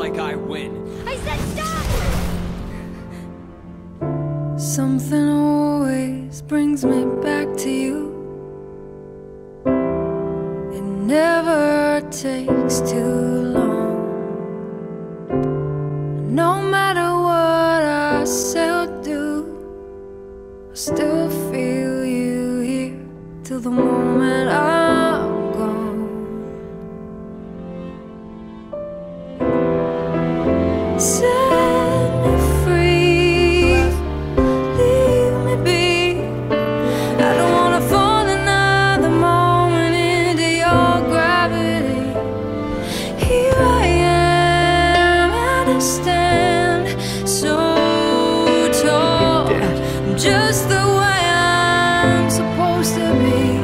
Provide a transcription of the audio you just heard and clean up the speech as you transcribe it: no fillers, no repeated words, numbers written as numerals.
like I win. I said stop! Something always brings me back to you. It never takes too long. No matter what I say or do, I still feel you here till the moment I'm gone. Set me free, leave me be. I don't wanna fall another moment into your gravity. Here I am and I stand so tall. I'm just the way I'm supposed to be.